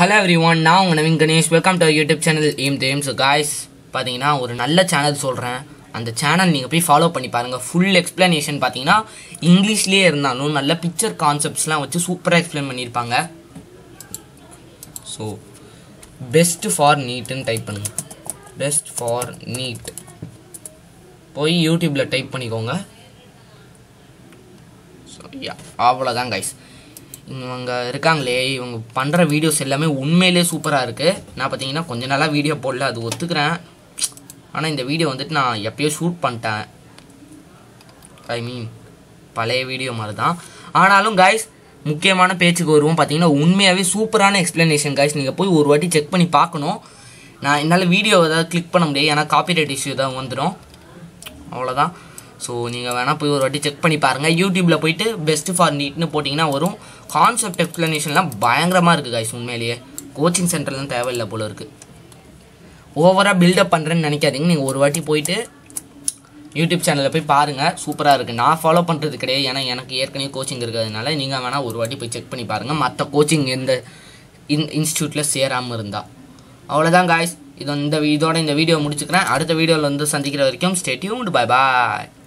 Hello everyone, நான் உங்க Naveen Ganesh. Welcome to YouTube channel ஏம் தேம். ஸோ காய்ஸ் பார்த்தீங்கன்னா ஒரு நல்ல சேனல் சொல்கிறேன். அந்த சேனல் நீங்கள் போய் ஃபாலோ பண்ணி பாருங்கள். ஃபுல் எக்ஸ்ப்ளனேஷன் பார்த்தீங்கன்னா இங்கிலீஷ்லேயே இருந்தாலும் நல்ல பிக்சர் கான்செப்ட்ஸ்லாம் வச்சு சூப்பராக எக்ஸ்பிளைன் பண்ணியிருப்பாங்க. ஸோ பெஸ்ட் ஃபார் நீட்டுன்னு டைப் பண்ணுங்கள். பெஸ்ட் ஃபார் நீட் போய் யூடியூப்பில் டைப் பண்ணிக்கோங்க. ஸோ அவ்வளோதான் கைஸ். இவங்க இருக்காங்களே, இவங்க பண்ணுற வீடியோஸ் எல்லாமே உண்மையிலே சூப்பராக இருக்குது. நான் பார்த்தீங்கன்னா கொஞ்சம் நாளாக வீடியோ போடல, அது ஒத்துக்கிறேன். ஆனால் இந்த வீடியோ வந்துட்டு நான் எப்போயோ ஷூட் பண்ணிட்டேன். ஐ மீன் பழைய வீடியோ மாதிரி தான். ஆனாலும் கைஸ் முக்கியமான பேச்சுக்கு வருவோம். பார்த்தீங்கன்னா உண்மையாகவே சூப்பரான எக்ஸ்ப்ளனேஷன் கைஸ். நீங்கள் போய் ஒரு வாட்டி செக் பண்ணி பார்க்கணும். நான் என்னால் வீடியோ ஏதாவது கிளிக் பண்ண முடியாது, ஏன்னா காப்பிரைட் இஷ்யூ தான் வந்துடும். அவ்வளோதான். ஸோ நீங்கள் வேணால் போய் ஒரு வாட்டி செக் பண்ணி பாருங்கள். யூடியூப்பில் போய்ட்டு பெஸ்ட் ஃபார் நீட்னு போட்டிங்கன்னா வரும். கான்செப்ட் எக்ஸ்ப்ளனேஷன்லாம் பயங்கரமாக இருக்குது கைஸ். உண்மையிலேயே கோச்சிங் சென்டர்லாம் தேவையில்லை போல இருக்குது. ஓவராக பில்டப் பண்ணுறேன்னு நினைக்காதீங்க. நீங்கள் ஒரு வாட்டி போயிட்டு யூடியூப் சேனலில் போய் பாருங்கள், சூப்பராக இருக்குது. நான் ஃபாலோ பண்ணுறது கிடையாது, ஏன்னா எனக்கு ஏற்கனவே கோச்சிங் இருக்கிறதுனால. நீங்கள் வேணால் ஒரு வாட்டி போய் செக் பண்ணி பாருங்கள், மற்ற கோச்சிங் எந்த இன்ஸ்டியூட்டில் சேராமல் இருந்தால். அவ்வளோதான் காய்ஸ். இதோட இந்த வீடியோ முடிச்சுக்கிறேன். அடுத்த வீடியோவில் வந்து சந்திக்கிற வரைக்கும் ஸ்டே டியூன்ட். Bye bye.